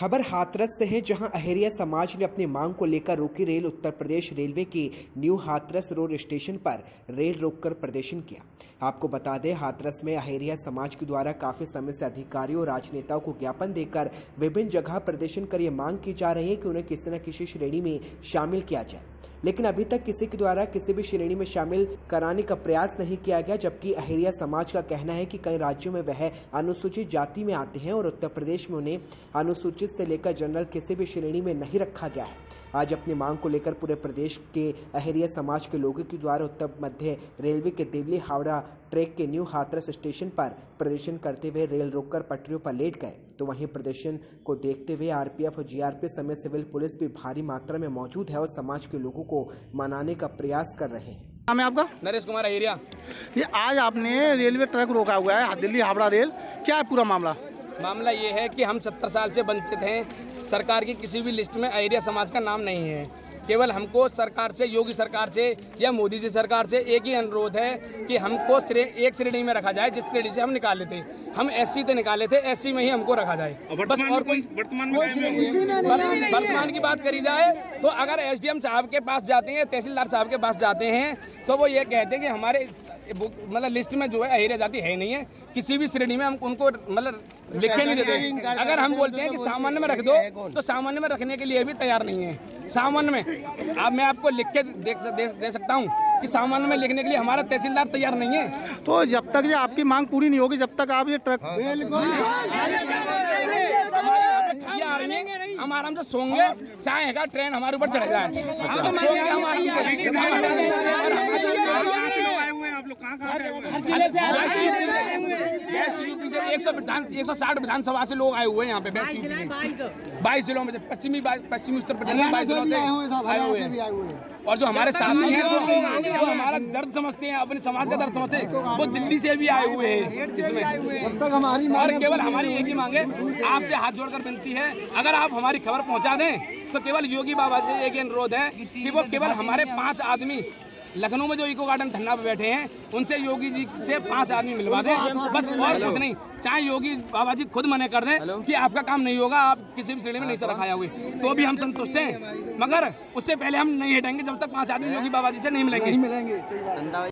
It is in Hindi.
खबर हाथरस से है, जहां अहेरिया समाज ने अपनी मांग को लेकर रोकी रेल। उत्तर प्रदेश रेलवे की न्यू हाथरस रोड स्टेशन पर रेल रोककर प्रदर्शन किया। आपको बता दें, हाथरस में अहेरिया समाज के द्वारा काफी समय से अधिकारियों और राजनेताओं को ज्ञापन देकर विभिन्न जगह प्रदर्शन कर ये मांग की जा रही है कि उन्हें किसी न किसी श्रेणी में शामिल किया जाए, लेकिन अभी तक किसी के द्वारा किसी भी श्रेणी में शामिल कराने का प्रयास नहीं किया गया। जबकि अहेरिया समाज का कहना है कि कई राज्यों में वह अनुसूचित जाति में आते हैं और उत्तर प्रदेश में उन्हें अनुसूचित से लेकर जनरल किसी भी श्रेणी में नहीं रखा गया है। आज अपनी मांग को लेकर पूरे प्रदेश के अहेरिया समाज के लोगों के द्वारा उत्तर मध्य रेलवे के दिल्ली हावड़ा ट्रैक के न्यू हाथरस स्टेशन पर प्रदर्शन करते हुए रेल रोककर पटरियों पर लेट गए। तो वहीं प्रदर्शन को देखते हुए आरपीएफ और जीआरपी समेत सिविल पुलिस भी भारी मात्रा में मौजूद है और समाज के लोगों को मनाने का प्रयास कर रहे हैं। नाम है आपका? नरेश कुमार अहेरिया। ये आज आपने रेलवे ट्रैक रोका हुआ है दिल्ली हावड़ा रेल, क्या है पूरा मामला? मामला ये है कि हम 70 साल से वंचित हैं। सरकार की किसी भी लिस्ट में अहेरिया समाज का नाम नहीं है। केवल हमको सरकार से, योगी सरकार से या मोदी जी सरकार से एक ही अनुरोध है कि हमको एक श्रेणी में रखा जाए, जिस श्रेणी से हम निकाले थे। हम एससी से निकाले थे, एससी में ही हमको रखा जाए बस। और कोई वर्तमान की बात करी जाए तो अगर एसडीएम साहब के पास जाते हैं, तहसीलदार साहब के पास जाते हैं, तो वो ये कहते हैं कि हमारे मतलब लिस्ट में जो है अहेरिया जाति है नहीं है। किसी भी श्रेणी में हम उनको मतलब लिख के नहीं देते। अगर हम बोलते हैं कि सामान्य में रख दो, तो सामान्य में रखने के लिए भी तैयार नहीं है। सामान्य में अब मैं आपको लिख के दे सकता हूँ कि सामान्य में लिखने के लिए हमारा तहसीलदार तैयार नहीं है। तो जब तक ये आपकी मांग पूरी नहीं होगी, जब तक आप ये ट्रक आ रही है, हम आराम से सोंगे, चाहे का ट्रेन हमारे ऊपर चढ़ जाए। वेस्ट यूपी से 160 विधानसभा से लोग आए हुए हैं यहाँ पे। वेस्ट यूपी से 22 जिलों में, पश्चिमी उत्तर प्रदेश में 22 जिलों से आए हुए हैं। और जो हमारे साथी हैं, जो हमारा दर्द समझते हैं, अपने समाज का दर्द समझते हैं, वो दिल्ली से भी आए हुए हैं इसमें। और केवल हमारी एक ही मांग है, आपसे हाथ जोड़कर विनती है, अगर आप हमारी खबर पहुंचा दें तो केवल योगी बाबा से एक अनुरोध है कि वो केवल हमारे 5 आदमी लखनऊ में जो इको गार्डन धरना पे बैठे हैं, उनसे योगी जी से 5 आदमी मिलवा दें बस, और कुछ नहीं। चाहे योगी बाबा जी खुद मना कर दें कि आपका काम नहीं होगा, आप किसी भी श्रेणी में नहीं से रखा जाओगे, तो भी हम संतुष्ट हैं। मगर उससे पहले हम नहीं हटेंगे जब तक 5 आदमी योगी बाबा जी से नहीं मिलेंगे।